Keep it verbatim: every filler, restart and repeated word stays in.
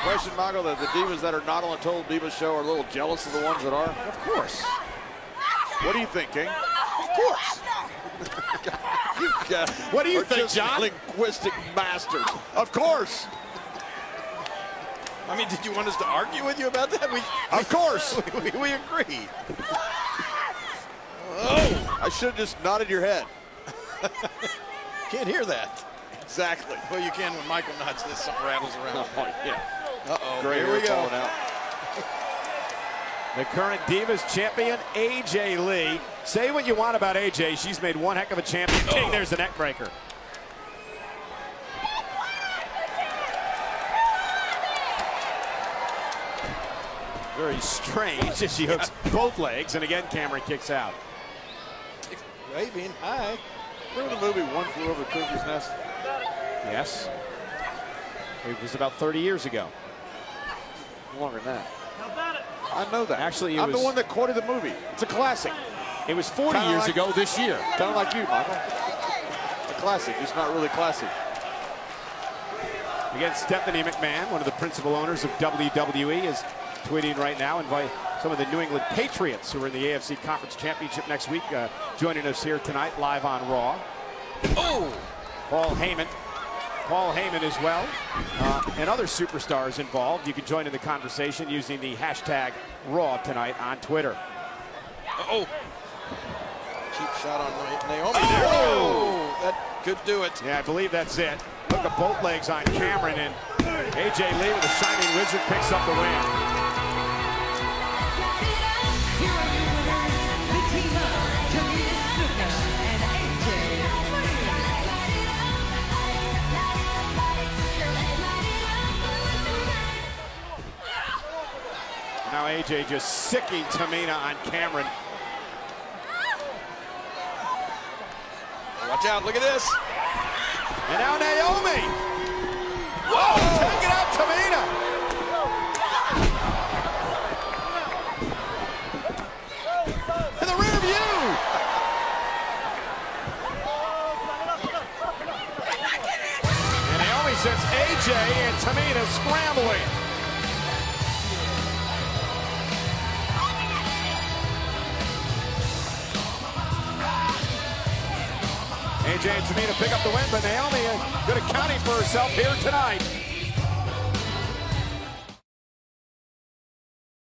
impression, Michael, that the divas that are not on the Total Divas show are a little jealous of the ones that are? Of course. What do you think, King? Of course. You got, what do you think, John? Linguistic masters. Of course. I mean, did you want us to argue with you about that? We, of course. We, we, we agree. Oh, I should have just nodded your head. Can't hear that. Exactly. Well, you can when Michael nods this, something rattles around. Oh, yeah. Uh-oh, Great, here we go. Out. The current Divas champion, A J Lee. Say what you want about A J. She's made one heck of a champion. King, there's the neck breaker. Very strange as she hooks both legs, and again, Cameron kicks out. Waving, hi. Remember the movie One Flew Over the Cuckoo's Nest? Yes. It was about thirty years ago. Longer than that. I know that. Actually, it I'm was, the one that quoted the movie. It's a classic. It was forty Kinda years like, ago this year. Kind of like you, Michael. A classic, just not really classic. Again, Stephanie McMahon, one of the principal owners of W W E, is tweeting right now, invite some of the New England Patriots who are in the A F C Conference Championship next week, uh, joining us here tonight live on Raw. Oh! Paul Heyman. Paul Heyman as well, uh, and other superstars involved. You can join in the conversation using the hashtag Raw tonight on Twitter. Uh-oh. Cheap shot on Naomi. Oh! There. Oh! That could do it. Yeah, I believe that's it. Look at both legs on Cameron, and A J Lee with a Shining Wizard picks up the win. Now A J just sicking Tamina on Cameron. Watch out, look at this. And now Naomi. Whoa, taking out Tamina. In the rear view. And Naomi sends A J and Tamina scrambling. A J and Tamina pick up the win, but Naomi good accounting for herself here tonight.